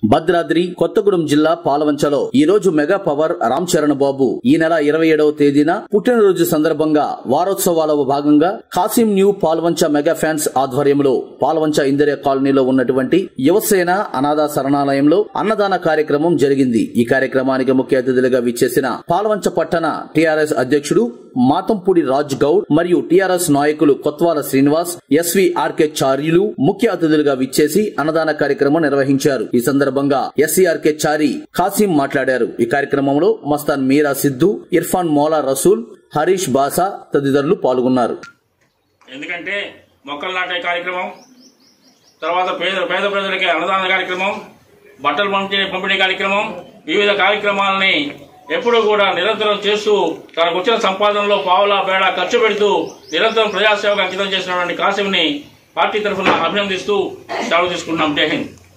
భద్రాద్రి కొత్తగూడెం జిల్లా పాలవంచలో ఈ రోజు మెగా పవర్ రామ్ చరణ్ బాబు ఈ నెల 27వ తేదీన పుట్టినరోజు సందర్భంగా వారోత్సవాల భాగంగా Kasim new Palvancha mega fans ఆధ్వర్యంలో పాల్వంచ ఇందిరా కాలనీలో ఉన్నటువంటి యువసేన అనాథ శరణాలయంలో అన్నదాన కార్యక్రమం జరిగింది। ఈ కార్యక్రమానికి ముఖ్య అతిథులుగా విచ్చేసిన పాల్వంచ పట్టణ టీఆర్ఎస్ అధ్యక్షుడు మాతంపూడి రాజ్ గౌడ్ మరియు టీఆర్ఎస్ నాయకులు కొత్వాల శ్రీనివాస్, ఎస్వీఆర్కే చార్యులు ముఖ్య అతిథులుగా విచ్చేసి అన్నదాన కార్యక్రమం నిర్వహించారు। ఈ సందర్భంగా ఎస్వీఆర్కే చారి కాసిం మాట్లాడారు। ఈ కార్యక్రమంలో మస్తాన్ మీరా సిద్ధు, ఇర్ఫాన్ మౌలా రసూల్, హరీష్ బాసా తదితరులు పాల్గొన్నారు। ఎందుకంటే మొక్కలు నాటే కార్యక్రమం, తర్వాత పేద ప్రజలకి అన్నదాన కార్యక్రమం, బట్టలు పంపిణీ కార్యక్రమం, వివిధ కార్యక్రమాలని ఎప్పుడూ కూడా నిరంతరం చేస్తూ తనకు వచ్చిన సంపాదనలో పావులా బేడా ఖర్చు పెడుతూ నిరంతరం ప్రజాసేవకు అంకితం చేసినటువంటి కాసింని పార్టీ తరఫున అభినందిస్తూ సెలవు తీసుకున్నాం। జై హింద్।